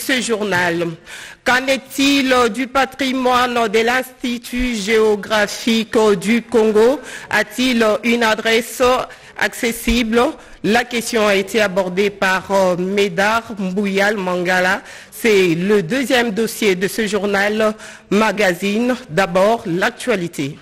ce journal. Qu'en est-il du patrimoine de l'Institut géographique du Congo? A-t-il une adresse accessible? La question a été abordée par Médard Mbouyal Mangala. C'est le deuxième dossier de ce journal magazine. D'abord, l'actualité.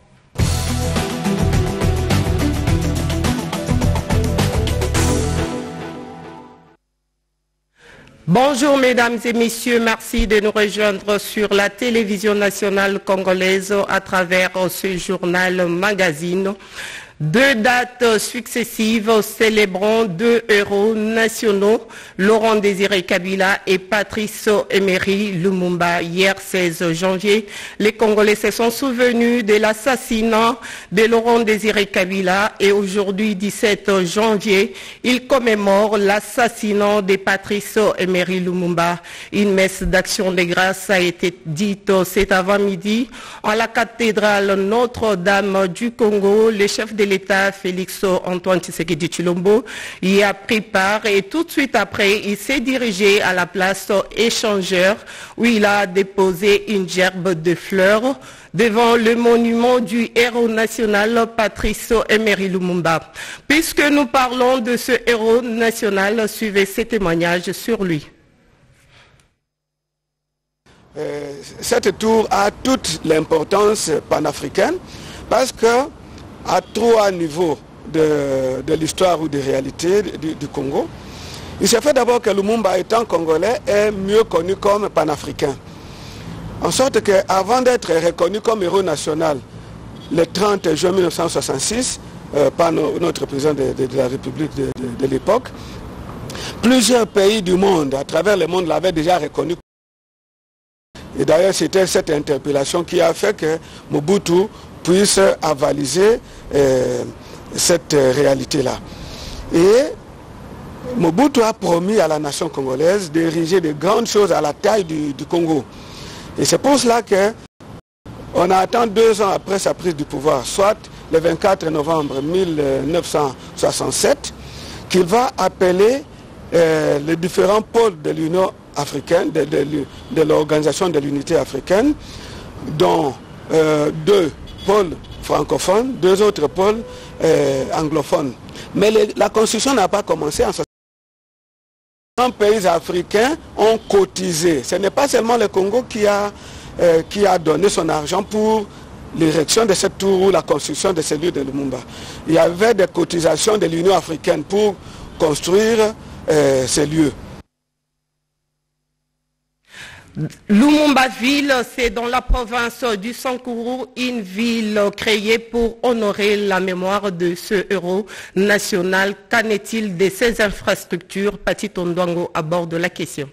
Bonjour mesdames et messieurs, merci de nous rejoindre sur la télévision nationale congolaise à travers ce journal magazine. Deux dates successives célébrant deux héros nationaux, Laurent Désiré Kabila et Patrice Emery Lumumba. Hier 16 janvier, les Congolais se sont souvenus de l'assassinat de Laurent Désiré Kabila et aujourd'hui 17 janvier, ils commémorent l'assassinat de Patrice Emery Lumumba. Une messe d'action de grâce a été dite cet avant-midi en la cathédrale Notre-Dame du Congo. Le chef de l'État, Félix Antoine Tshisekedi Tshilombo, y a pris part et tout de suite après, il s'est dirigé à la place échangeur où il a déposé une gerbe de fleurs devant le monument du héros national Patrice Emery Lumumba. Puisque nous parlons de ce héros national, suivez ces témoignages sur lui. Cette tour a toute l'importance panafricaine parce que à trois niveaux de l'histoire ou des réalités du Congo. Il s'est fait d'abord que Lumumba, étant congolais, est mieux connu comme panafricain. En sorte qu'avant d'être reconnu comme héros national le 30 juin 1966 par notre président de la République de l'époque, plusieurs pays du monde, à travers le monde, l'avaient déjà reconnu. Et d'ailleurs, c'était cette interpellation qui a fait que Mobutu puisse avaliser cette réalité-là. Et Mobutu a promis à la nation congolaise d'ériger de grandes choses à la taille du Congo. Et c'est pour cela qu'on attend 2 ans après sa prise du pouvoir, soit le 24 novembre 1967, qu'il va appeler les différents pôles de l'Union africaine, de l'Organisation de l'Unité africaine, dont 2 pôles francophones, 2 autres pôles anglophones. Mais la construction n'a pas commencé en 60 pays africains ont cotisé. Ce n'est pas seulement le Congo qui a donné son argent pour l'érection de cette tour ou la construction de celui de Lumumba. Il y avait des cotisations de l'Union africaine pour construire ces lieux. Lumumba-ville, c'est dans la province du Sankuru, une ville créée pour honorer la mémoire de ce héros national. Qu'en est-il de ces infrastructures? Pati Tondwango aborde la question.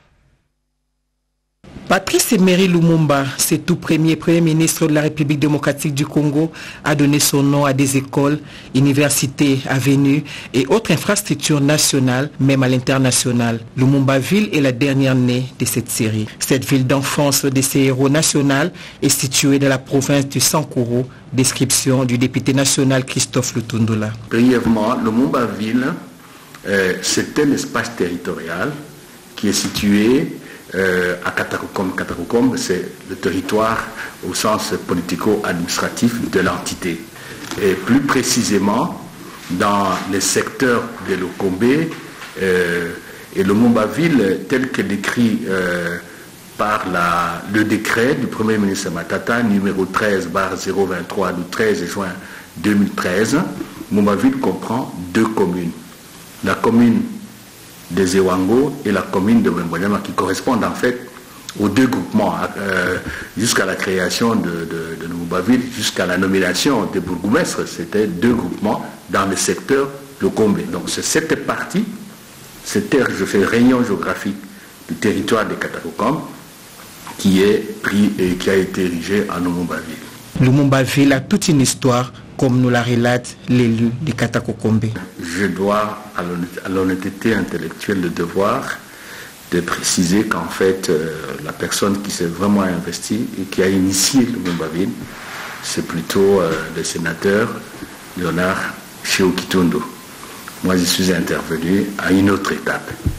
Patrice Emery Lumumba, ce tout premier ministre de la République démocratique du Congo, a donné son nom à des écoles, universités, avenues et autres infrastructures nationales, même à l'international. Lumumba-ville est la dernière née de cette série. Cette ville d'enfance de ces héros nationaux est située dans la province du Sankuru. Description du député national Christophe Lutundula. Brièvement, Lumumba-ville, c'est un espace territorial qui est situé à Katakokom. Katakokom, c'est le territoire au sens politico-administratif de l'entité. Et plus précisément, dans les secteurs de Lokombe et Lumumba-ville, tel que décrit par le décret du Premier ministre Matata, numéro 13/023 du 13 juin 2013, Lumumba-ville comprend 2 communes. La commune des Ewango et la commune de Wembonyama qui correspondent en fait aux 2 groupements jusqu'à la création de Lumumba-ville, jusqu'à la nomination des bourgmestres, c'était 2 groupements dans le secteur de Kombe. Donc c'est cette partie, cette réunion géographique du territoire de Katakokom qui est pris et qui a été érigée en Lumumba-ville. Lumumba-ville a toute une histoire, comme nous la relate l'élu de Katakokombe. Je dois, à l'honnêteté intellectuelle, le devoir de préciser qu'en fait, la personne qui s'est vraiment investie et qui a initié Lumumba-ville, c'est plutôt le sénateur Léonard Chiokitondo. Moi, je suis intervenu à une autre étape.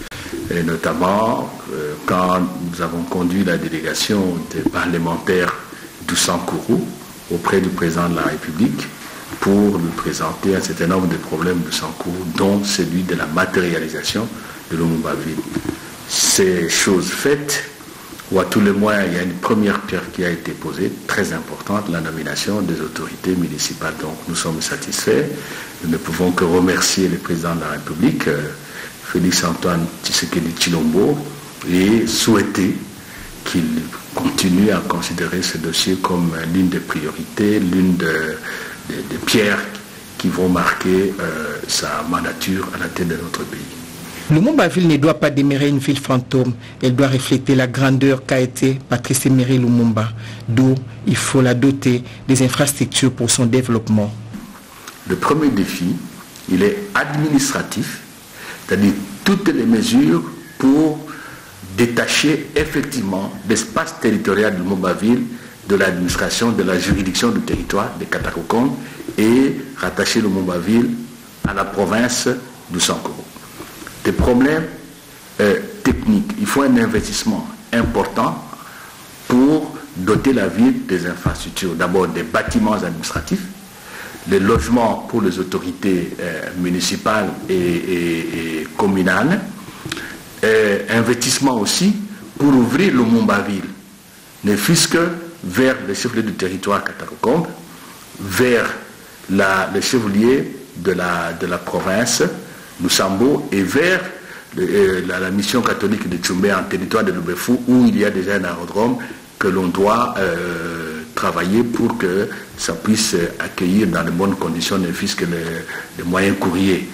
et notamment quand nous avons conduit la délégation des parlementaires du Sankourou auprès du président de la République pour lui présenter un certain nombre de problèmes de Sankourou, dont celui de la matérialisation de Lumumba-Ville. Ces choses faites, ou à tous les moins, il y a une première pierre qui a été posée, très importante, la nomination des autorités municipales. Donc nous sommes satisfaits. Nous ne pouvons que remercier le président de la République, Félix-Antoine Tshisekedi Tshilombo, et souhaiter qu'il continue à considérer ce dossier comme l'une des priorités, l'une des pierres qui vont marquer sa mandature à la tête de notre pays. Lumumba-Ville ne doit pas demeurer une ville fantôme. Elle doit refléter la grandeur qu'a été Patrice Emery Lumumba, d'où il faut la doter des infrastructures pour son développement. Le premier défi, il est administratif, c'est-à-dire toutes les mesures pour détacher effectivement l'espace territorial de Lumumba-Ville de l'administration, de la juridiction du territoire de Katakokom et rattacher Lumumba-Ville à la province du Sankourou. Des problèmes techniques. Il faut un investissement important pour doter la ville des infrastructures. D'abord des bâtiments administratifs, les logements pour les autorités municipales et communales, investissement aussi pour ouvrir Lumumba-Ville, ne fût-ce que vers le chef-lieu du territoire Katakokom, vers le chef-lieu de la province Lusambo et vers la mission catholique de Tchoumbé en territoire de Lubefou, où il y a déjà un aérodrome que l'on doit travailler pour que ça puisse accueillir dans de bonnes conditions, ne fût-ce que les moyens courriers.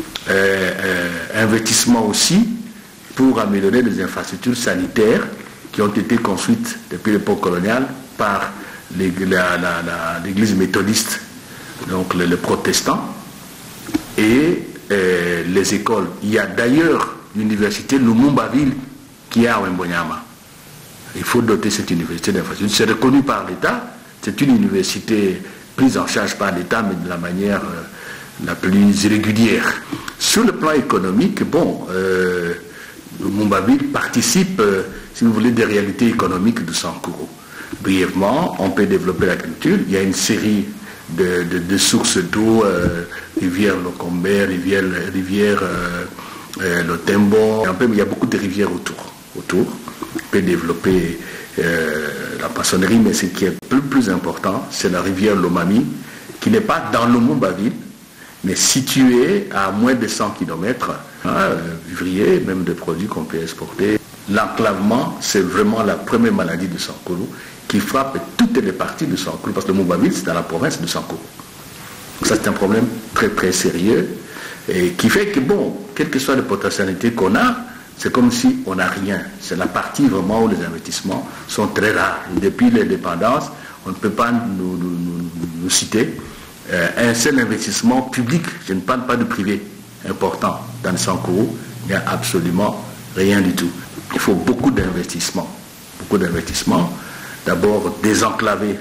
Investissement aussi pour améliorer les infrastructures sanitaires qui ont été construites depuis l'époque coloniale par l'église méthodiste, donc les protestants, et les écoles. Il y a d'ailleurs l'université Lumumba-Ville qui est à Wembonyama. Il faut doter cette université d'infrastructures. C'est reconnu par l'État, c'est une université prise en charge par l'État, mais de la manière la plus irrégulière. Sur le plan économique, Lumumba-Ville participe, si vous voulez, des réalités économiques de Sankourou. Brièvement, on peut développer l'agriculture. Il y a une série de sources d'eau, rivière Lokombe, rivière Lotembo. Il y a beaucoup de rivières autour. On peut développer la poissonnerie, mais ce qui est plus important, c'est la rivière Lomami, qui n'est pas dans Lumumba-Ville, mais située à moins de 100 km, vivrier, même des produits qu'on peut exporter. L'enclavement, c'est vraiment la première maladie de Sankourou qui frappe toutes les parties de Sankourou, parce que Lumumba-Ville, c'est dans la province de Sankourou. Ça, c'est un problème très très sérieux, et qui fait que, quelles que soient les potentialités qu'on a, c'est comme si on n'a rien. C'est la partie vraiment où les investissements sont très rares. Depuis l'indépendance, on ne peut pas nous citer un seul investissement public, je ne parle pas de privé, important dans le Sankourou, il n'y a absolument rien du tout. Il faut beaucoup d'investissements. D'abord désenclaver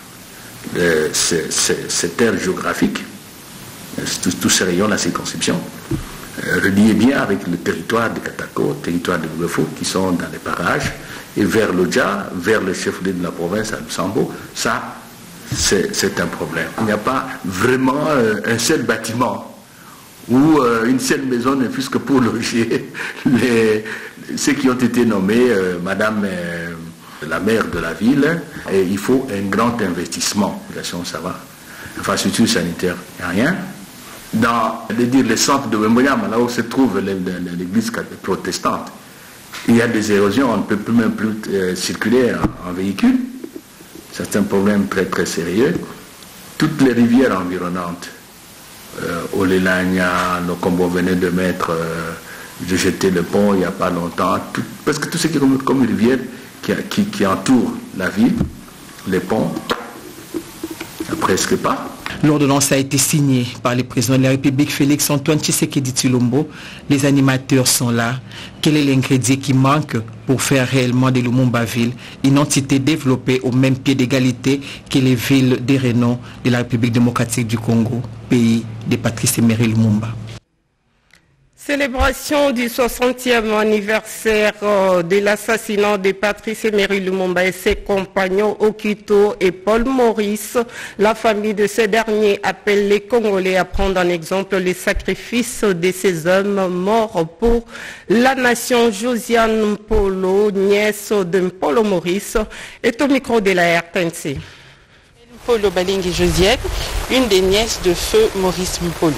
ces terres géographiques, tous ces rayons de la circonscription, relier bien avec le territoire de Katako, territoire de Lubefou, qui sont dans les parages, et vers l'Odja, vers le chef-lieu de la province à Lusambo. Ça, c'est un problème. Il n'y a pas vraiment un seul bâtiment ou une seule maison, ne fût-ce que pour loger ceux qui ont été nommés Madame la maire de la ville. Et il faut un grand investissement. Ça va. Infrastructure sanitaire, il n'y a rien. Dans le centre de Wembonyama, là où se trouve l'église protestante, il y a des érosions, on ne peut même plus circuler en véhicule. C'est un problème très très sérieux. Toutes les rivières environnantes, Olelania, Lokombo venait de mettre, de jeter le pont il n'y a pas longtemps, parce que tout ce qui est comme une rivière qui entoure la ville, les ponts, presque pas. L'ordonnance a été signée par le président de la République, Félix-Antoine Tshisekedi Tshilombo. Les animateurs sont là. Quel est l'ingrédient qui manque pour faire réellement de Lumumba-Ville une entité développée au même pied d'égalité que les villes des renom de la République démocratique du Congo, pays de Patrice Emery Lumumba? Célébration du 60e anniversaire de l'assassinat de Patrice Emery Lumumba et ses compagnons Okito et Paul Maurice. La famille de ces derniers appelle les Congolais à prendre en exemple les sacrifices de ces hommes morts pour la nation. Josiane Mpolo, nièce de Mpolo Maurice, est au micro de la RTNC. Mpolo Balingi Josiane, une des nièces de feu Maurice Mpolo.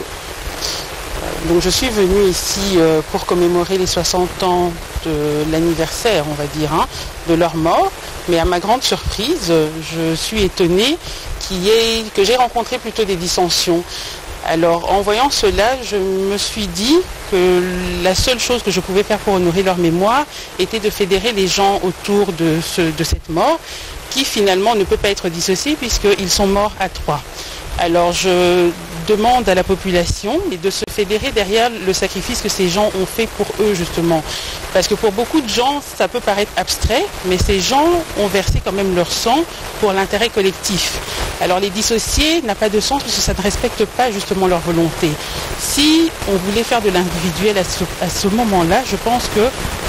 Donc je suis venue ici pour commémorer les 60 ans de l'anniversaire, on va dire, de leur mort. Mais à ma grande surprise, je suis étonnée que j'ai rencontré plutôt des dissensions. Alors en voyant cela, je me suis dit que la seule chose que je pouvais faire pour honorer leur mémoire était de fédérer les gens autour de cette mort, qui finalement ne peut pas être dissociée puisqu'ils sont morts à trois. Alors je demande à la population de se fédérer derrière le sacrifice que ces gens ont fait pour eux justement. Parce que pour beaucoup de gens, ça peut paraître abstrait, mais ces gens ont versé quand même leur sang pour l'intérêt collectif. Alors les dissocier n'a pas de sens parce que ça ne respecte pas justement leur volonté. Si on voulait faire de l'individuel à ce moment-là, je pense que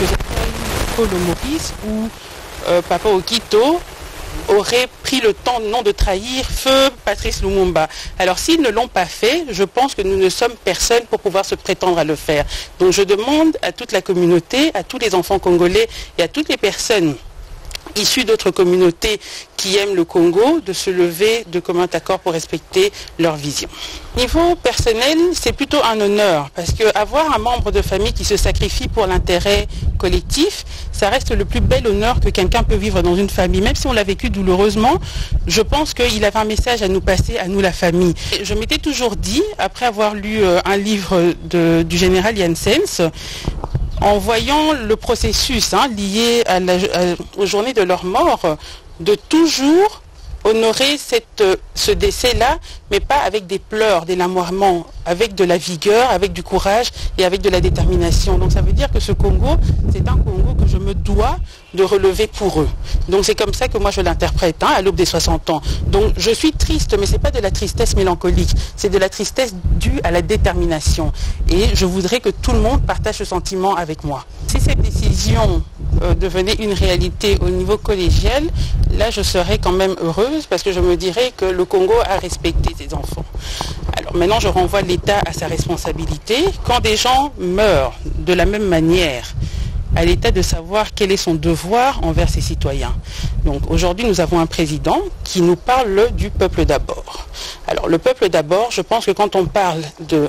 Paul Maurice ou Papa Okito auraient pris le temps non de trahir feu Patrice Lumumba. Alors s'ils ne l'ont pas fait, je pense que nous ne sommes personne pour pouvoir se prétendre à le faire. Donc je demande à toute la communauté, à tous les enfants congolais et à toutes les personnes issus d'autres communautés qui aiment le Congo de se lever de commun accord pour respecter leur vision. Niveau personnel, c'est plutôt un honneur parce qu'avoir un membre de famille qui se sacrifie pour l'intérêt collectif, ça reste le plus bel honneur que quelqu'un peut vivre dans une famille. Même si on l'a vécu douloureusement, je pense qu'il avait un message à nous passer, à nous la famille. Et je m'étais toujours dit, après avoir lu un livre du général Janssens, en voyant le processus lié aux journées de leur mort, de toujours honorer ce décès-là, mais pas avec des pleurs, des larmoiements, avec de la vigueur, avec du courage et avec de la détermination. Donc ça veut dire que ce Congo, c'est un Congo que je me dois de relever pour eux. Donc c'est comme ça que moi je l'interprète, à l'aube des 60 ans. Donc je suis triste, mais ce n'est pas de la tristesse mélancolique, c'est de la tristesse due à la détermination. Et je voudrais que tout le monde partage ce sentiment avec moi. Si cette décision devenait une réalité au niveau collégial, là je serais quand même heureuse parce que je me dirais que le Congo a respecté ses enfants. Alors maintenant je renvoie l'État à sa responsabilité. Quand des gens meurent de la même manière, à l'État de savoir quel est son devoir envers ses citoyens. Donc aujourd'hui nous avons un président qui nous parle du peuple d'abord. Alors le peuple d'abord, je pense que quand on parle de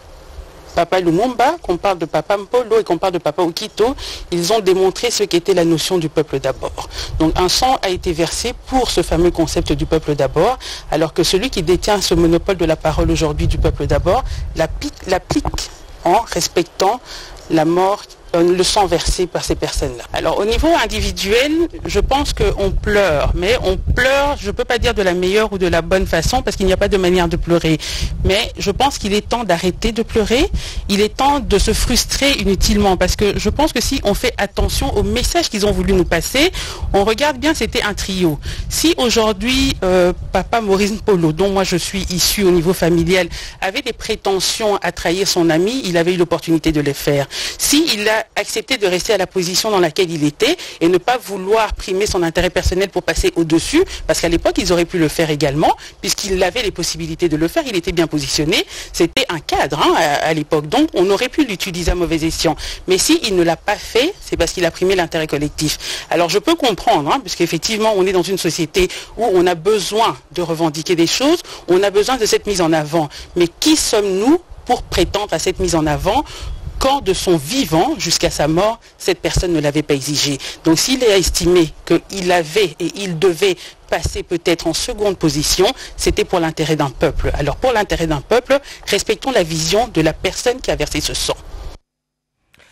Papa Lumumba, qu'on parle de Papa Mpolo et qu'on parle de Papa Okito, ils ont démontré ce qu'était la notion du peuple d'abord. Donc un sang a été versé pour ce fameux concept du peuple d'abord, alors que celui qui détient ce monopole de la parole aujourd'hui du peuple d'abord l'applique en respectant la mort, le sang versé par ces personnes-là. Alors au niveau individuel, je pense qu'on pleure, mais on pleure, je ne peux pas dire de la meilleure ou de la bonne façon, parce qu'il n'y a pas de manière de pleurer. Mais je pense qu'il est temps d'arrêter de pleurer, il est temps de se frustrer inutilement, parce que je pense que si on fait attention au message qu'ils ont voulu nous passer, on regarde bien, c'était un trio. Si aujourd'hui, Papa Maurice Mpolo, dont moi je suis issu au niveau familial, avait des prétentions à trahir son ami, il avait eu l'opportunité de le faire. Si il a accepté de rester à la position dans laquelle il était et ne pas vouloir primer son intérêt personnel pour passer au-dessus, parce qu'à l'époque, ils auraient pu le faire également, puisqu'il avait les possibilités de le faire, il était bien positionné, c'était un cadre à l'époque, donc on aurait pu l'utiliser à mauvais escient. Mais s'il ne l'a pas fait, c'est parce qu'il a primé l'intérêt collectif. Alors je peux comprendre, puisqu'effectivement, on est dans une société où on a besoin de revendiquer des choses, on a besoin de cette mise en avant. Mais qui sommes-nous pour prétendre à cette mise en avant quand de son vivant jusqu'à sa mort, cette personne ne l'avait pas exigé. Donc s'il a estimé qu'il avait et il devait passer peut-être en seconde position, c'était pour l'intérêt d'un peuple. Alors pour l'intérêt d'un peuple, respectons la vision de la personne qui a versé ce sang.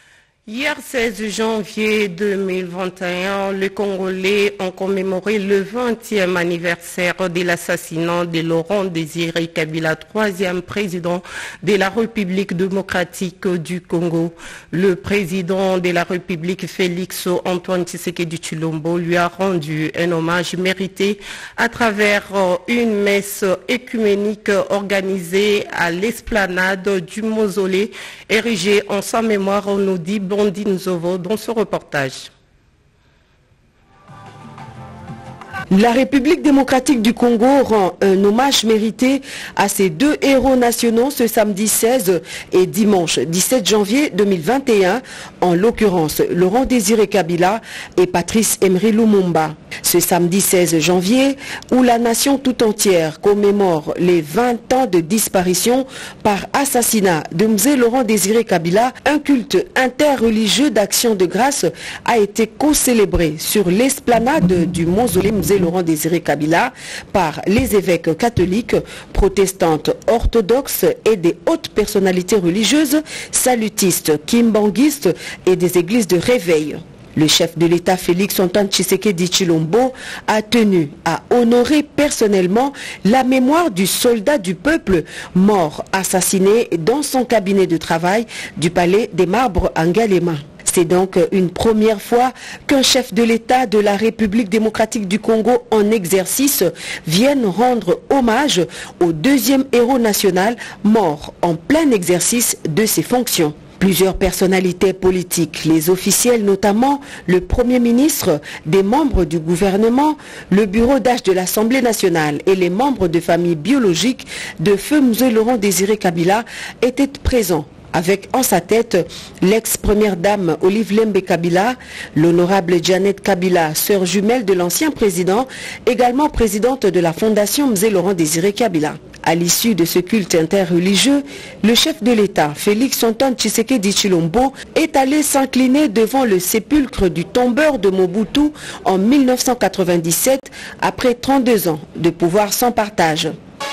Hier 16 janvier 2021, les Congolais ont commémoré le 20e anniversaire de l'assassinat de Laurent Désiré Kabila, 3e président de la République démocratique du Congo. Le président de la République, Félix Antoine Tshisekedi Tshilombo, lui a rendu un hommage mérité à travers une messe œcuménique organisée à l'esplanade du mausolée érigé en sa mémoire, on nous dit Blondine Zovo dans ce reportage. La République démocratique du Congo rend un hommage mérité à ses deux héros nationaux ce samedi 16 et dimanche 17 janvier 2021, en l'occurrence Laurent Désiré Kabila et Patrice Emery Lumumba. Ce samedi 16 janvier, où la nation tout entière commémore les 20 ans de disparition par assassinat de Mzee Laurent Désiré Kabila, un culte interreligieux d'action de grâce a été co-célébré sur l'esplanade du mausolée Mzee Laurent Désiré Kabila par les évêques catholiques, protestantes, orthodoxes et des hautes personnalités religieuses, salutistes, kimbanguistes et des églises de réveil. Le chef de l'État Félix Antoine Tshisekedi Tshilombo a tenu à honorer personnellement la mémoire du soldat du peuple mort assassiné dans son cabinet de travail du Palais des Marbres à Ngalema. C'est donc une première fois qu'un chef de l'État de la République démocratique du Congo en exercice vienne rendre hommage au deuxième héros national mort en plein exercice de ses fonctions. Plusieurs personnalités politiques, les officiels notamment, le Premier ministre, des membres du gouvernement, le bureau d'âge de l'Assemblée nationale et les membres de famille biologique de feu Mzee Laurent Désiré Kabila étaient présents, avec en sa tête l'ex-première dame Olive Lembe Kabila, l'honorable Janet Kabila, sœur jumelle de l'ancien président, également présidente de la fondation Mzee Laurent Désiré Kabila. À l'issue de ce culte interreligieux, le chef de l'État, Félix Antoine Tshisekedi Tshilombo, est allé s'incliner devant le sépulcre du tombeur de Mobutu en 1997, après 32 ans de pouvoir sans partage.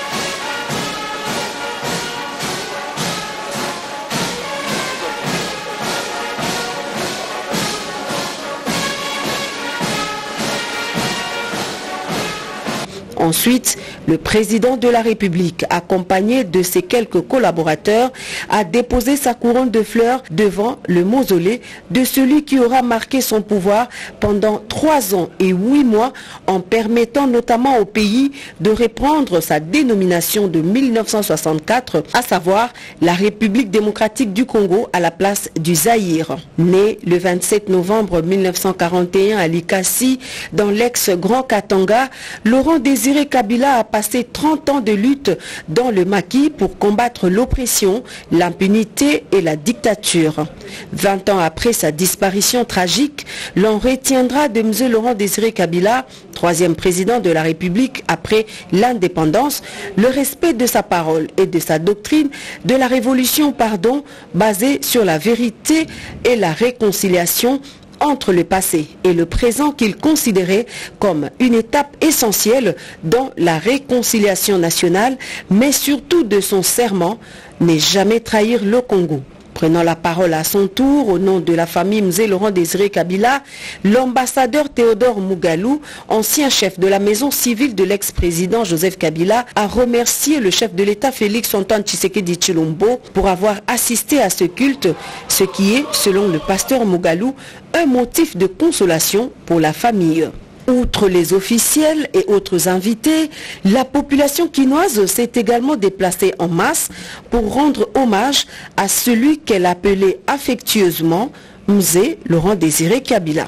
Ensuite, le président de la République, accompagné de ses quelques collaborateurs, a déposé sa couronne de fleurs devant le mausolée de celui qui aura marqué son pouvoir pendant 3 ans et 8 mois, en permettant notamment au pays de reprendre sa dénomination de 1964, à savoir la République démocratique du Congo à la place du Zaïre. Né le 27 novembre 1941 à Likasi, dans l'ex-Grand Katanga, Laurent Désiré Kabila a passé 30 ans de lutte dans le maquis pour combattre l'oppression, l'impunité et la dictature. 20 ans après sa disparition tragique, l'on retiendra de Mzee Laurent Désiré Kabila, 3e président de la République après l'indépendance, le respect de sa parole et de sa doctrine de la révolution, basée sur la vérité et la réconciliation entre le passé et le présent qu'il considérait comme une étape essentielle dans la réconciliation nationale, mais surtout de son serment, ne jamais trahir le Congo. Prenant la parole à son tour au nom de la famille Mzee Laurent Désiré Kabila, l'ambassadeur Théodore Mougalou, ancien chef de la maison civile de l'ex-président Joseph Kabila, a remercié le chef de l'État Félix Antoine Tshisekedi Tshilombo pour avoir assisté à ce culte, ce qui est, selon le pasteur Mougalou, un motif de consolation pour la famille. Outre les officiels et autres invités, la population quinoise s'est également déplacée en masse pour rendre hommage à celui qu'elle appelait affectueusement Mzee Laurent Désiré Kabila.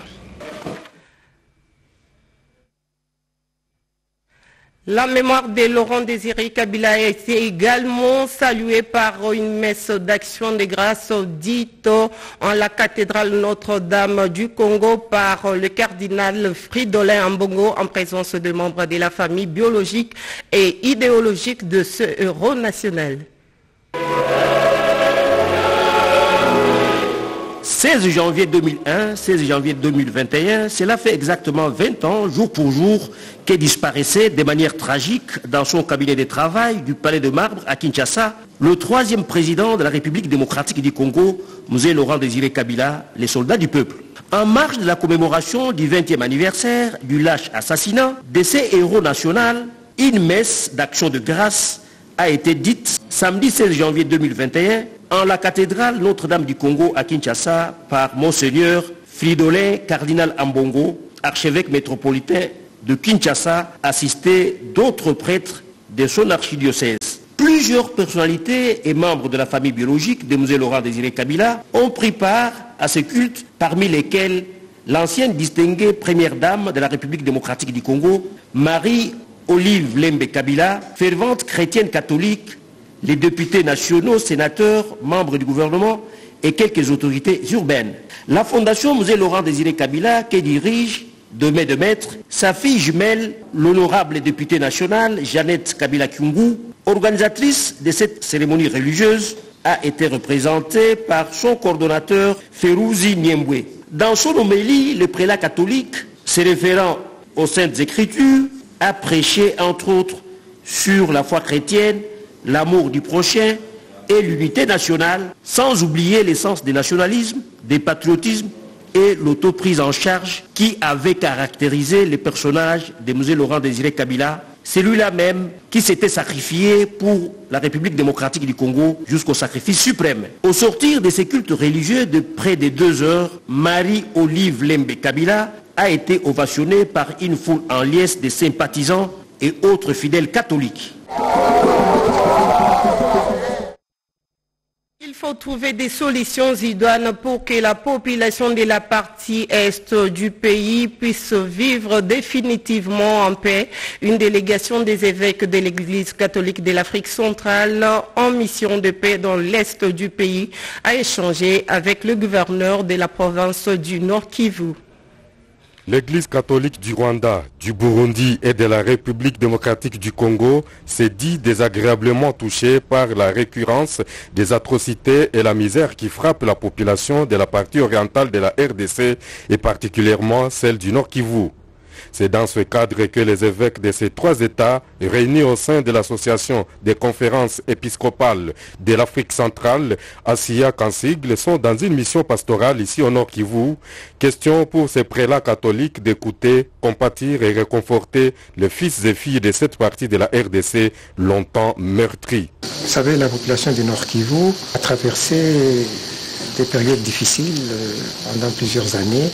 La mémoire de Laurent Désiré Kabila a été également saluée par une messe d'action de grâce dite en la cathédrale Notre-Dame du Congo par le cardinal Fridolin Ambongo en présence de membres de la famille biologique et idéologique de ce héros national. 16 janvier 2001, 16 janvier 2021, cela fait exactement 20 ans, jour pour jour, qu'est disparaissait de manière tragique dans son cabinet de travail du Palais de Marbre à Kinshasa le troisième président de la République démocratique du Congo, Mzee Laurent Désiré Kabila, les soldats du peuple. En marge de la commémoration du 20e anniversaire du lâche assassinat de ces héros nationaux, une messe d'action de grâce a été dite samedi 16 janvier 2021 en la cathédrale Notre-Dame du Congo à Kinshasa par Monseigneur Fridolin Cardinal Ambongo, archevêque métropolitain de Kinshasa, assisté d'autres prêtres de son archidiocèse. Plusieurs personnalités et membres de la famille biologique de Mzee Laurent Désiré Kabila ont pris part à ce culte, parmi lesquels l'ancienne distinguée première dame de la République démocratique du Congo, Marie-Olive Lembe Kabila, fervente chrétienne catholique, les députés nationaux, sénateurs, membres du gouvernement et quelques autorités urbaines. La fondation Mzee Laurent Désiré Kabila, qui dirige de mai de maître, sa fille jumelle, l'honorable députée nationale Jeannette Kabila Kyungu, organisatrice de cette cérémonie religieuse, a été représentée par son coordonnateur Férouzi Niembwe. Dans son homélie, le prélat catholique, se référant aux Saintes Écritures, a prêché entre autres sur la foi chrétienne, l'amour du prochain et l'unité nationale, sans oublier l'essence du nationalisme, du patriotisme et l'autoprise en charge qui avait caractérisé les personnages de Mzee Laurent Désiré Kabila, celui-là même qui s'était sacrifié pour la République démocratique du Congo jusqu'au sacrifice suprême. Au sortir de ces cultes religieux de près de 2 heures, Marie-Olive Lembe Kabila a été ovationnée par une foule en liesse de sympathisants et autres fidèles catholiques. Il faut trouver des solutions idoines pour que la population de la partie est du pays puisse vivre définitivement en paix. Une délégation des évêques de l'Église catholique de l'Afrique centrale en mission de paix dans l'est du pays a échangé avec le gouverneur de la province du Nord Kivu. L'Église catholique du Rwanda, du Burundi et de la République démocratique du Congo s'est dit désagréablement touchée par la récurrence des atrocités et la misère qui frappent la population de la partie orientale de la RDC et particulièrement celle du Nord Kivu. C'est dans ce cadre que les évêques de ces 3 États, réunis au sein de l'association des conférences épiscopales de l'Afrique centrale, ASIAC en sigle, sont dans une mission pastorale ici au Nord Kivu. Question pour ces prélats catholiques d'écouter, compatir et réconforter les fils et filles de cette partie de la RDC longtemps meurtrie. Vous savez, la population du Nord Kivu a traversé des périodes difficiles pendant plusieurs années.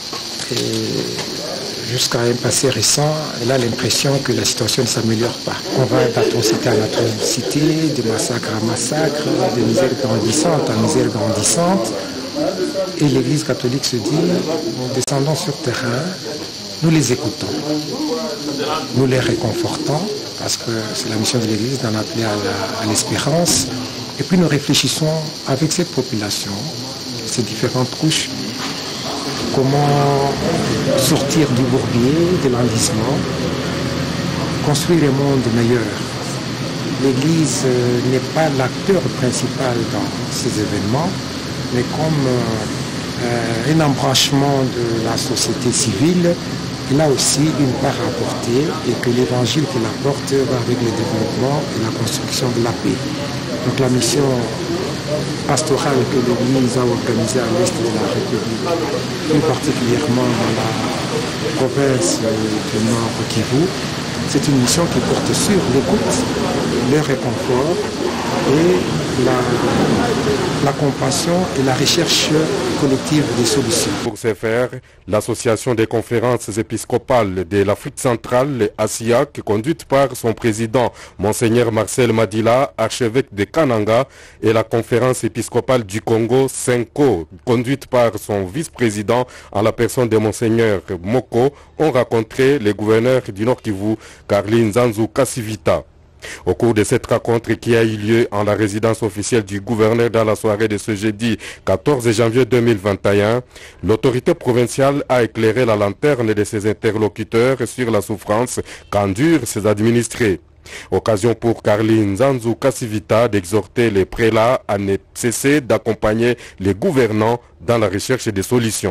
Jusqu'à un passé récent, elle a l'impression que la situation ne s'améliore pas. On va d'atrocité en atrocité, de massacre à massacre, de misère grandissante à misère grandissante. Et l'Église catholique se dit, nous descendons sur terrain, nous les écoutons, nous les réconfortons, parce que c'est la mission de l'Église d'en appeler à l'espérance. Et puis nous réfléchissons avec cette population, ces différentes couches, comment sortir du bourbier, de l'enlisement, construire un monde meilleur. L'Église n'est pas l'acteur principal dans ces événements, mais comme un embranchement de la société civile, elle a aussi une part à apporter et que l'Évangile qu'elle apporte va avec le développement et la construction de la paix. Donc la mission pastorale que l'Église a organisée à l'est de la République, plus particulièrement dans la province du Nord Kivu, c'est une mission qui porte sur l'écoute, le réconfort et la compassion et la recherche collective des solutions. Pour ce faire, l'association des conférences épiscopales de l'Afrique centrale, ASIAC, conduite par son président, Monseigneur Marcel Madila, archevêque de Kananga, et la conférence épiscopale du Congo, SENCO, conduite par son vice-président, en la personne de Monseigneur Moko, ont rencontré les gouverneurs du Nord Kivu, Karline Nzanzu Kasivita. Au cours de cette rencontre qui a eu lieu en la résidence officielle du gouverneur dans la soirée de ce jeudi 14 janvier 2021, l'autorité provinciale a éclairé la lanterne de ses interlocuteurs sur la souffrance qu'endurent ses administrés. Occasion pour Karline Nzanzu Kasivita d'exhorter les prélats à ne cesser d'accompagner les gouvernants dans la recherche des solutions.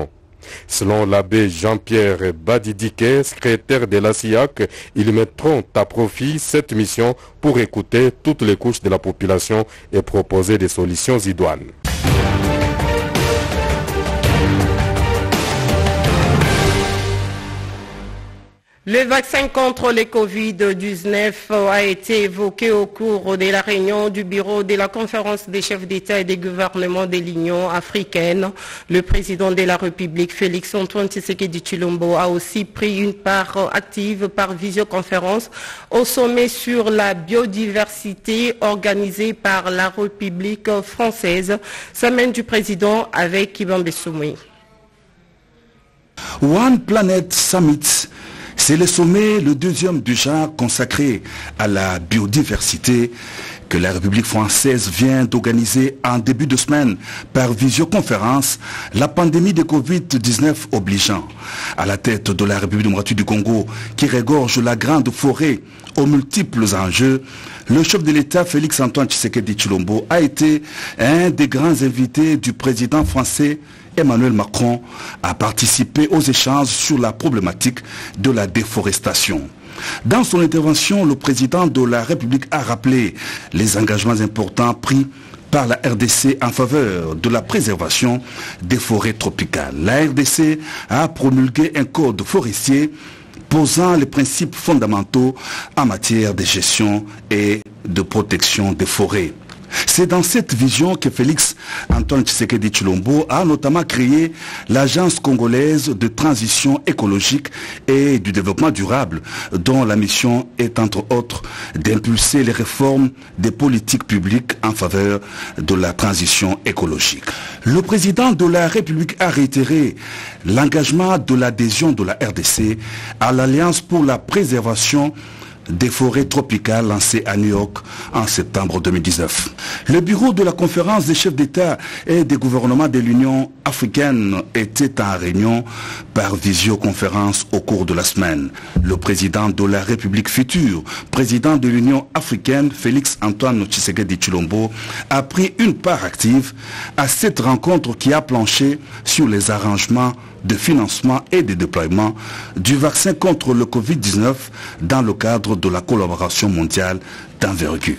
Selon l'abbé Jean-Pierre Badidike, secrétaire de la SIAC, ils mettront à profit cette mission pour écouter toutes les couches de la population et proposer des solutions idoines. Le vaccin contre le Covid-19 a été évoqué au cours de la réunion du bureau de la conférence des chefs d'État et des gouvernements de l'Union africaine. Le président de la République, Félix-Antoine Tshisekedi Tshilombo, a aussi pris une part active par visioconférence au sommet sur la biodiversité organisé par la République française. Semaine du président avec Ibambe Soumi. One Planet Summit. C'est le sommet, le deuxième du genre consacré à la biodiversité que la République française vient d'organiser en début de semaine par visioconférence, la pandémie de Covid-19 obligeant. À la tête de la République démocratique du Congo, qui regorge la grande forêt aux multiples enjeux, le chef de l'État Félix-Antoine Tshisekedi Tshilombo a été un des grands invités du président français Emmanuel Macron a participé aux échanges sur la problématique de la déforestation. Dans son intervention, le président de la République a rappelé les engagements importants pris par la RDC en faveur de la préservation des forêts tropicales. La RDC a promulgué un code forestier posant les principes fondamentaux en matière de gestion et de protection des forêts. C'est dans cette vision que Félix-Antoine Tshisekedi Tshilombo a notamment créé l'Agence congolaise de transition écologique et du développement durable, dont la mission est entre autres d'impulser les réformes des politiques publiques en faveur de la transition écologique. Le président de la République a réitéré l'engagement de l'adhésion de la RDC à l'Alliance pour la préservation des forêts tropicales lancées à New York en septembre 2019. Le bureau de la conférence des chefs d'État et des gouvernements de l'Union africaine était en réunion par visioconférence au cours de la semaine. Le président de la République future, président de l'Union africaine, Félix-Antoine Tshisekedi Tshilombo, a pris une part active à cette rencontre qui a planché sur les arrangements de financement et de déploiement du vaccin contre le Covid-19 dans le cadre de la collaboration mondiale d'envergure.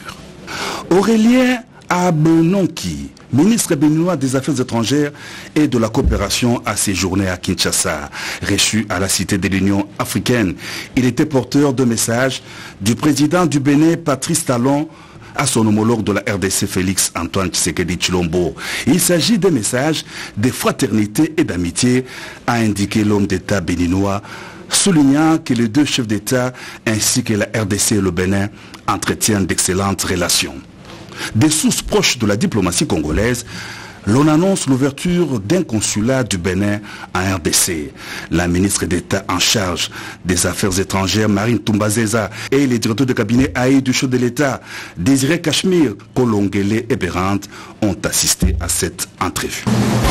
Aurélien Abenonki, ministre béninois des Affaires étrangères et de la coopération, a séjourné à Kinshasa, reçu à la Cité de l'Union africaine. Il était porteur de messages du président du Bénin, Patrice Talon, à son homologue de la RDC Félix-Antoine Tshisekedi Tshilombo. Il s'agit d'un message de fraternité et d'amitié, a indiqué l'homme d'État béninois, soulignant que les deux chefs d'État ainsi que la RDC et le Bénin entretiennent d'excellentes relations. Des sources proches de la diplomatie congolaise, l'on annonce l'ouverture d'un consulat du Bénin en RDC. La ministre d'État en charge des Affaires étrangères, Marine Toumbazeza, et les directeurs de cabinet AI du chef de l'État, Désiré Cachemire, Kolongele et Bérante, ont assisté à cette entrevue.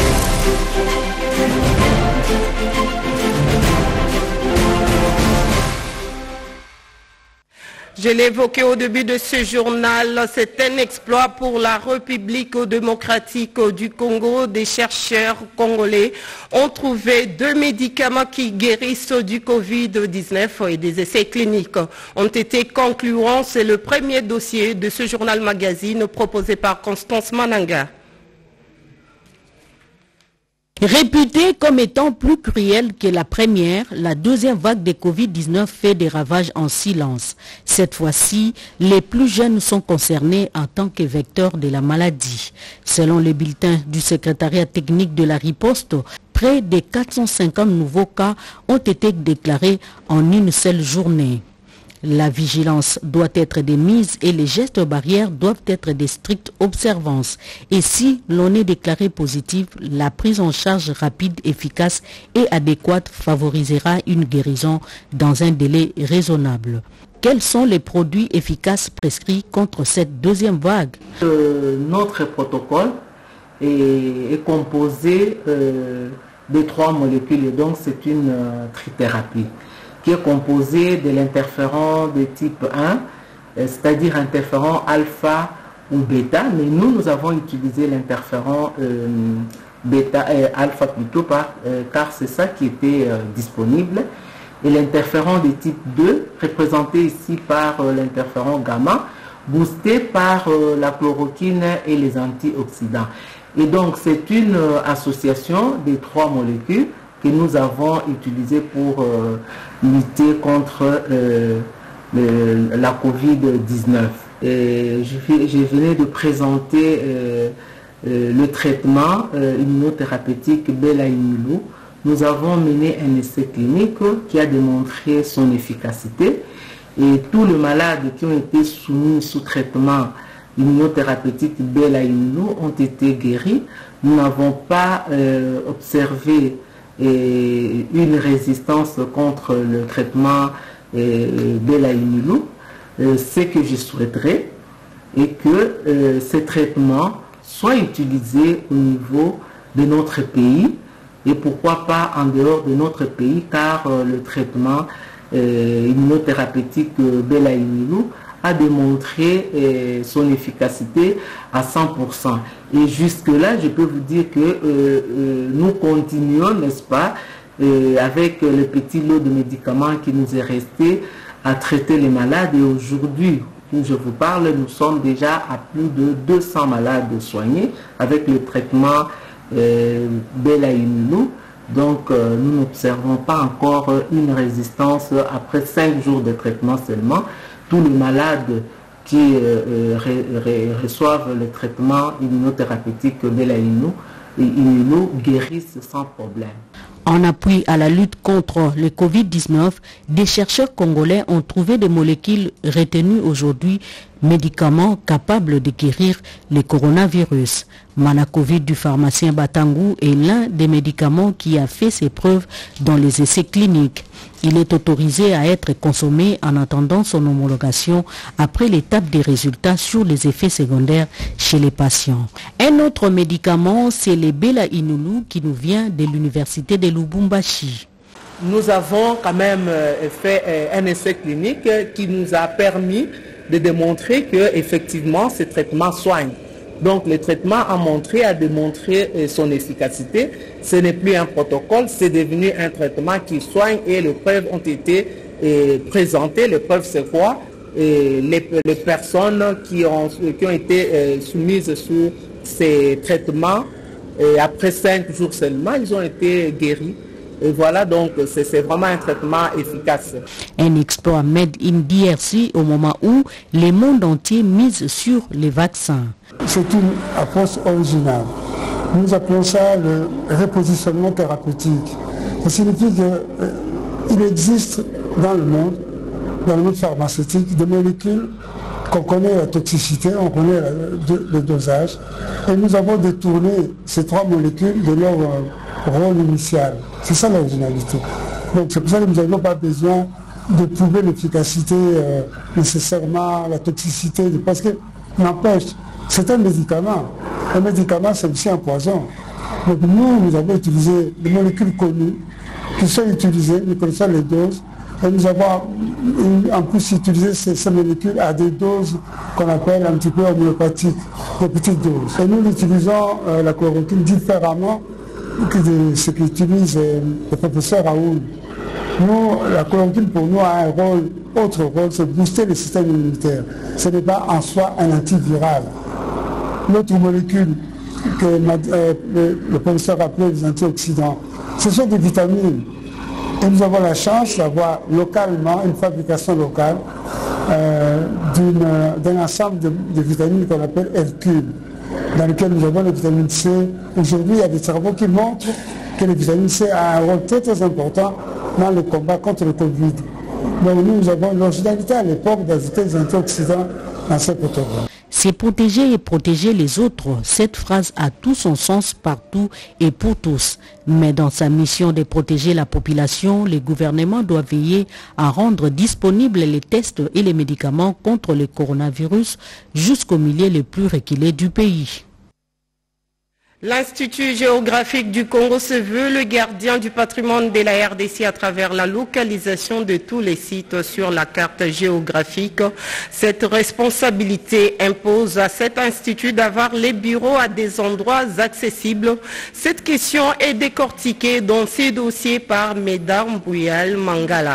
Je l'ai évoqué au début de ce journal, c'est un exploit pour la République démocratique du Congo. Des chercheurs congolais ont trouvé 2 médicaments qui guérissent du Covid-19 et des essais cliniques ont été concluants. C'est le premier dossier de ce journal magazine proposé par Constance Mananga. Réputée comme étant plus cruelle que la première, la deuxième vague de Covid-19 fait des ravages en silence. Cette fois-ci, les plus jeunes sont concernés en tant que vecteurs de la maladie. Selon le bulletin du secrétariat technique de la riposte, près de 450 nouveaux cas ont été déclarés en une seule journée. La vigilance doit être de mise et les gestes barrières doivent être de stricte observance. Et si l'on est déclaré positif, la prise en charge rapide, efficace et adéquate favorisera une guérison dans un délai raisonnable. Quels sont les produits efficaces prescrits contre cette deuxième vague? Notre protocole est composé de 3 molécules et donc c'est une trithérapie qui est composé de l'interféron de type 1, c'est-à-dire interféron alpha ou bêta, mais nous avons utilisé l'interféron bêta alpha plutôt, car c'est ça qui était disponible. Et l'interféron de type 2, représenté ici par l'interféron gamma, boosté par la chloroquine et les antioxydants. Et donc c'est une association des 3 molécules que nous avons utilisées pour lutter contre la Covid-19. Je venais de présenter le traitement immunothérapeutique Bela-Inulu. Nous avons mené un essai clinique qui a démontré son efficacité et tous les malades qui ont été soumis sous traitement immunothérapeutique Bela-Inulu ont été guéris. Nous n'avons pas observé une résistance contre le traitement Bela-Inulu. Ce que je souhaiterais est que ces traitements soient utilisés au niveau de notre pays et pourquoi pas en dehors de notre pays, car le traitement immunothérapeutique Bela-Inulu a démontré son efficacité à 100%. Et jusque-là, je peux vous dire que nous continuons, n'est-ce pas, avec le petit lot de médicaments qui nous est resté à traiter les malades. Et aujourd'hui, où je vous parle, nous sommes déjà à plus de 200 malades soignés avec le traitement Bela-Inulu. Donc nous n'observons pas encore une résistance après 5 jours de traitement seulement. Tous les malades qui reçoivent le traitement immunothérapeutique Bela-Inulu guérissent sans problème. En appui à la lutte contre le Covid-19, des chercheurs congolais ont trouvé des molécules retenues aujourd'hui, médicaments capables de guérir le coronavirus. Manacovid du pharmacien Batangu est l'un des médicaments qui a fait ses preuves dans les essais cliniques. Il est autorisé à être consommé en attendant son homologation après l'étape des résultats sur les effets secondaires chez les patients. Un autre médicament, c'est le Bela-Inulu qui nous vient de l'université de Lubumbashi. Nous avons quand même fait un essai clinique qui nous a permis de démontrer que effectivement ce traitement soigne. Donc le traitement a démontré son efficacité. Ce n'est plus un protocole, c'est devenu un traitement qui soigne et les preuves ont été présentées. Les preuves c'est quoi? Les personnes qui ont été soumises sous ces traitements, après 5 jours seulement, ils ont été guéris. Et voilà, donc c'est vraiment un traitement efficace. Un exploit made in DRC au moment où le monde entier mise sur les vaccins. C'est une approche originale. Nous appelons ça le repositionnement thérapeutique. Ça signifie qu'il existe dans le monde pharmaceutique, des molécules qu'on connaît la toxicité, on connaît le dosage, et nous avons détourné ces 3 molécules de leur rôle initial. C'est ça l'originalité. Donc c'est pour ça que nous n'avons pas besoin de prouver l'efficacité nécessairement, la toxicité, parce que n'empêche, c'est un médicament. Un médicament, c'est aussi un poison. Donc nous avons utilisé des molécules connues qui sont utilisées, nous connaissons les doses, et nous avons en plus utilisé ces molécules à des doses qu'on appelle un petit peu homéopathiques, des petites doses. Et nous utilisons la chloroquine différemment de ce qu'utilise le professeur Raoul. Nous, la chloroquine pour nous a un autre rôle, c'est booster le système immunitaire. Ce n'est pas en soi un antiviral. L'autre molécule que le professeur appelait les antioxydants, ce sont des vitamines. Et nous avons la chance d'avoir localement une fabrication locale d'un ensemble de vitamines qu'on appelle Hercule, dans lequel nous avons la vitamine C. Aujourd'hui, il y a des travaux qui montrent que la vitamine C a un rôle très très important dans le combat contre le Covid. Donc nous avons l'originalité à l'époque d'ajouter des antioxydants dans ce protocole. C'est protéger et protéger les autres. Cette phrase a tout son sens partout et pour tous. Mais dans sa mission de protéger la population, le gouvernement doit veiller à rendre disponibles les tests et les médicaments contre le coronavirus jusqu'au milieu le plus reculé du pays. L'Institut géographique du Congo se veut le gardien du patrimoine de la RDC à travers la localisation de tous les sites sur la carte géographique. Cette responsabilité impose à cet institut d'avoir les bureaux à des endroits accessibles. Cette question est décortiquée dans ces dossiers par Mesdames Bouyal Mangala.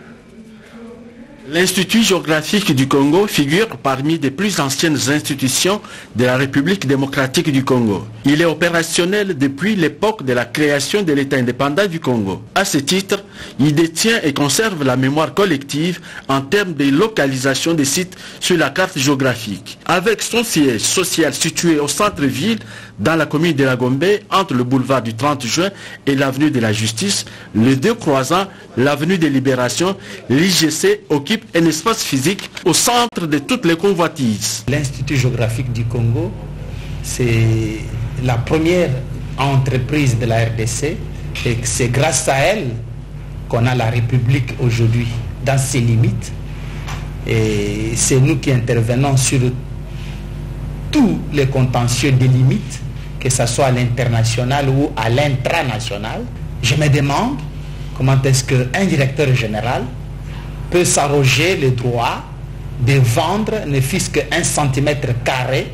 L'Institut géographique du Congo figure parmi les plus anciennes institutions de la République démocratique du Congo. Il est opérationnel depuis l'époque de la création de l'État indépendant du Congo. À ce titre, il détient et conserve la mémoire collective en termes de localisation des sites sur la carte géographique. Avec son siège social situé au centre-ville, dans la commune de la Gombe, entre le boulevard du 30 juin et l'avenue de la Justice, les deux croisant l'avenue de Libération, l'IGC occupe un espace physique au centre de toutes les convoitises. L'Institut géographique du Congo, c'est la première entreprise de la RDC et c'est grâce à elle qu'on a la République aujourd'hui dans ses limites. Et c'est nous qui intervenons sur tous les contentieux des limites, que ce soit à l'international ou à l'intranational. Je me demande comment est-ce qu'un directeur général peut s'arroger le droit de vendre ne fût-ce qu'un centimètre carré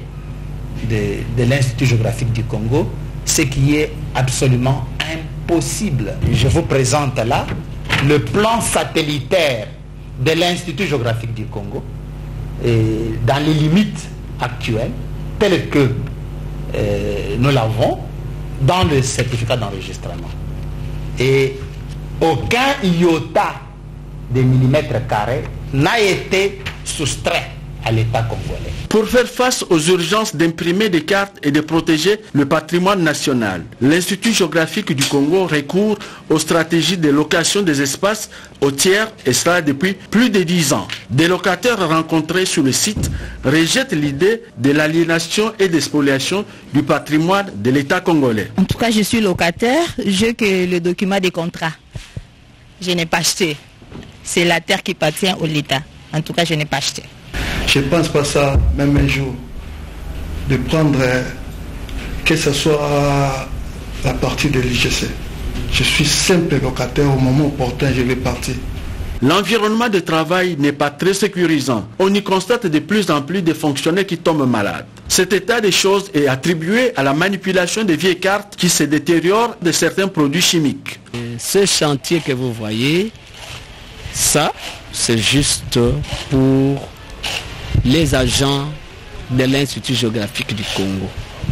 de l'Institut géographique du Congo, ce qui est absolument impossible. Je vous présente là le plan satellitaire de l'Institut géographique du Congo et dans les limites actuelles telles que nous l'avons dans le certificat d'enregistrement. Et aucun iota de millimètres carrés n'a été soustrait à l'État congolais. Pour faire face aux urgences d'imprimer des cartes et de protéger le patrimoine national, l'Institut géographique du Congo recourt aux stratégies de location des espaces aux tiers, et cela depuis plus de 10 ans. Des locataires rencontrés sur le site rejettent l'idée de l'aliénation et de spoliation du patrimoine de l'État congolais. En tout cas, je suis locataire, j'ai que le document des contrats. Je n'ai pas acheté. C'est la terre qui appartient à l'État. En tout cas, je n'ai pas acheté. Je ne pense pas ça, même un jour, de prendre, que ce soit la partie de l'IGC. Je suis simple locataire, au moment opportun, je vais partir. L'environnement de travail n'est pas très sécurisant. On y constate de plus en plus de fonctionnaires qui tombent malades. Cet état des choses est attribué à la manipulation des vieilles cartes qui se détériorent de certains produits chimiques. Ce chantier que vous voyez, ça, c'est juste pour les agents de l'Institut géographique du Congo.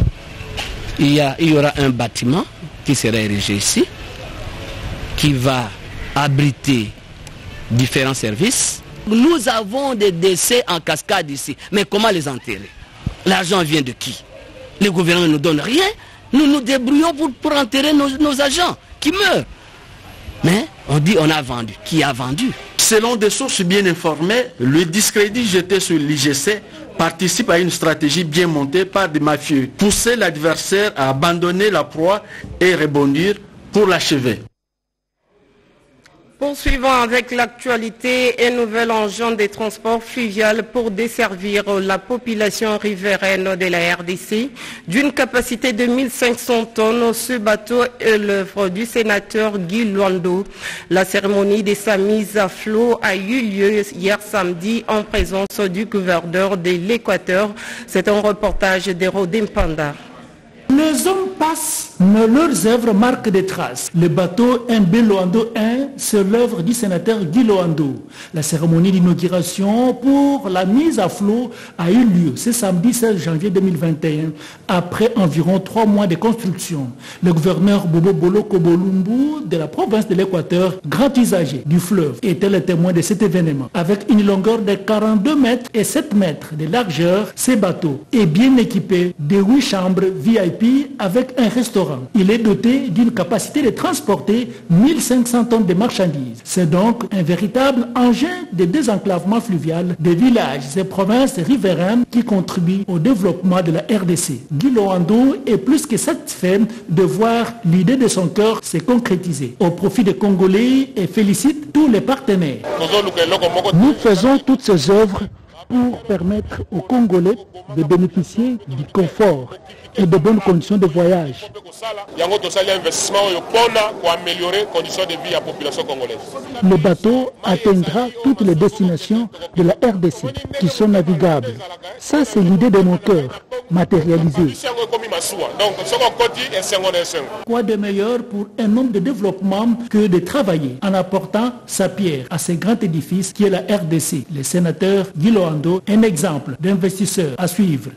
Il y aura un bâtiment qui sera érigé ici, qui va abriter différents services. Nous avons des décès en cascade ici, mais comment les enterrer? L'argent vient de qui? Le gouvernement ne nous donne rien, nous nous débrouillons pour enterrer nos agents qui meurent. Mais on dit on a vendu. Qui a vendu? Selon des sources bien informées, le discrédit jeté sur l'IGC participe à une stratégie bien montée par des mafieux. Pousser l'adversaire à abandonner la proie et rebondir pour l'achever. Poursuivons avec l'actualité et nouvel engin des transports fluviaux pour desservir la population riveraine de la RDC. D'une capacité de 1500 tonnes, ce bateau est l'œuvre du sénateur Guy Luando. La cérémonie de sa mise à flot a eu lieu hier samedi en présence du gouverneur de l'Équateur. C'est un reportage de Rodin Panda. Les hommes passent, mais leurs œuvres marquent des traces. Le bateau MB Luando 1, c'est l'œuvre du sénateur Guy Luando. La cérémonie d'inauguration pour la mise à flot a eu lieu ce samedi 16 janvier 2021, après environ 3 mois de construction. Le gouverneur Bobo Boloko Bolumbu de la province de l'Équateur, grand usager du fleuve, était le témoin de cet événement. Avec une longueur de 42 mètres et 7 mètres de largeur, ce bateau est bien équipé de 8 chambres VIP avec un restaurant. Il est doté d'une capacité de transporter 1500 tonnes de marchandises. C'est donc un véritable engin de désenclavement fluvial des villages et provinces riveraines qui contribuent au développement de la RDC. Guy Luando est plus que satisfait de voir l'idée de son cœur se concrétiser au profit des Congolais et félicite tous les partenaires. Nous faisons toutes ces œuvres pour permettre aux Congolais de bénéficier du confort et de bonnes conditions de voyage. Le bateau atteindra toutes les destinations de la RDC qui sont navigables. Ça, c'est l'idée de nos cœurs, matérialisée. Quoi de meilleur pour un homme de développement que de travailler en apportant sa pierre à ce grand édifice qui est la RDC. Le sénateur Guy Loando, un exemple d'investisseur à suivre.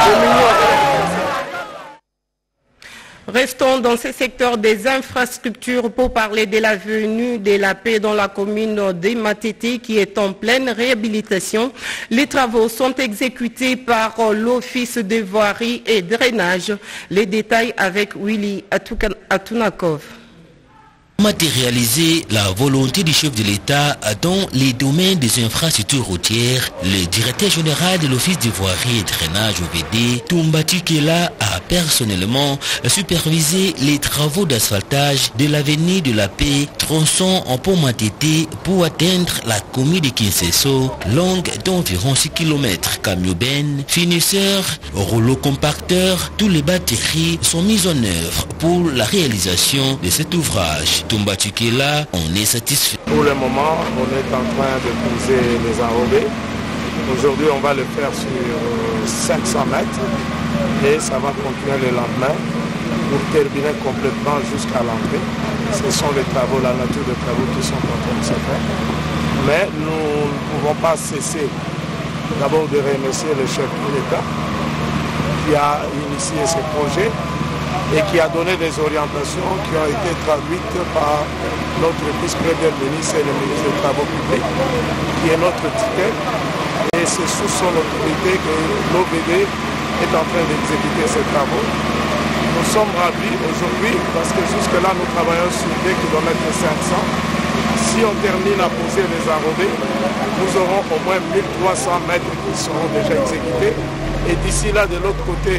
Restons dans ce secteur des infrastructures pour parler de la venue de la paix dans la commune de Matete qui est en pleine réhabilitation. Les travaux sont exécutés par l'Office de voirie et drainage. Les détails avec Willy Atunakov. Matérialiser la volonté du chef de l'État dans les domaines des infrastructures routières, le directeur général de l'Office de voirie et drainage OVD, Toumbati Kela, a personnellement supervisé les travaux d'asphaltage de l'avenue de la Paix, tronçon en pont Matete pour atteindre la commune de Kinseso, longue d'environ 6 km. Camioben, finisseur, rouleau compacteur, tous les batteries sont mises en œuvre pour la réalisation de cet ouvrage. Toumbati Kela, on est satisfait. Pour le moment, on est en train de poser les enrobés. Aujourd'hui, on va le faire sur 500 mètres et ça va continuer le lendemain pour terminer complètement jusqu'à l'entrée. Ce sont les travaux, la nature des travaux qui sont en train de se faire. Mais nous ne pouvons pas cesser d'abord de remercier le chef de l'État qui a initié ce projet et qui a donné des orientations qui ont été traduites par notre vice-premier ministre et le ministre des Travaux publics, qui est notre tutelle. Et c'est sous son autorité que l'OVD est en train d'exécuter ces travaux. Nous sommes ravis aujourd'hui parce que jusque-là, nous travaillons sur 2 km 500. Si on termine à poser les enrobés, nous aurons au moins 1300 mètres qui seront déjà exécutés. Et d'ici là, de l'autre côté,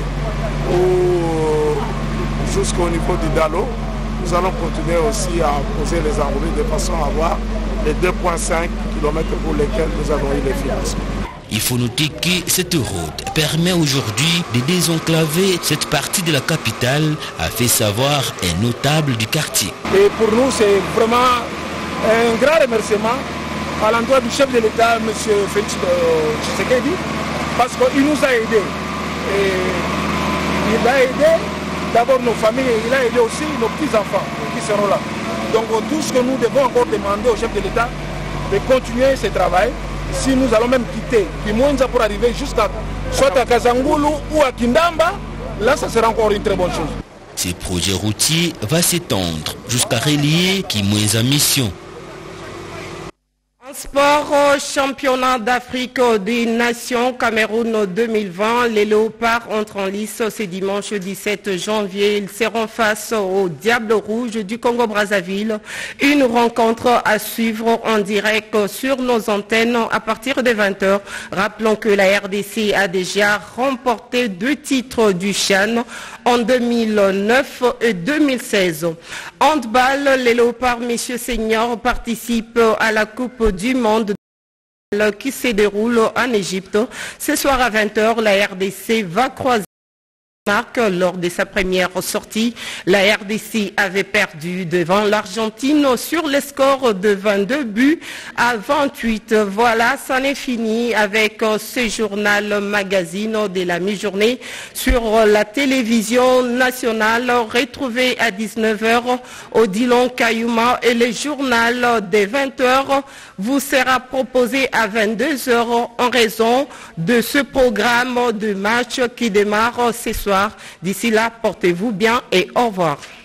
jusqu'au niveau du Dalo, nous allons continuer aussi à poser les enrobés de façon à avoir les 2,5 km pour lesquels nous avons eu les financements. Il faut noter que cette route permet aujourd'hui de désenclaver cette partie de la capitale, a fait savoir un notable du quartier. Et pour nous, c'est vraiment un grand remerciement à l'endroit du chef de l'État, M. Félix Tshisekedi, parce qu'il nous a aidés. Et il a aidé d'abord nos familles, et il a aidé aussi nos petits-enfants qui seront là. Donc tout ce que nous devons encore demander au chef de l'État, de continuer ce travail. Si nous allons même quitter Kimwenza pour arriver jusqu'à soit à Kazangoulou ou à Kindamba, là ça sera encore une très bonne chose. Ce projet routier va s'étendre jusqu'à relier Kimwenza Mission. Sport, championnat d'Afrique des Nations Cameroun 2020. Les Léopards entrent en lice ce dimanche 17 janvier. Ils seront face aux Diables Rouges du Congo-Brazzaville. Une rencontre à suivre en direct sur nos antennes à partir de 20h. Rappelons que la RDC a déjà remporté 2 titres du CHAN en 2009 et 2016. Handball, les Léopards messieurs seniors participent à la Coupe du Monde qui se déroule en Égypte. Ce soir à 20h, la RDC va croiser lors de sa première sortie. La RDC avait perdu devant l'Argentine sur le score de 22 buts à 28. Voilà, ça n'est fini avec ce journal magazine de la mi-journée sur la télévision nationale. Retrouvé à 19h Odilon Kayuma et le journal des 20h vous sera proposé à 22h en raison de ce programme de match qui démarre ce soir. D'ici là, portez-vous bien et au revoir.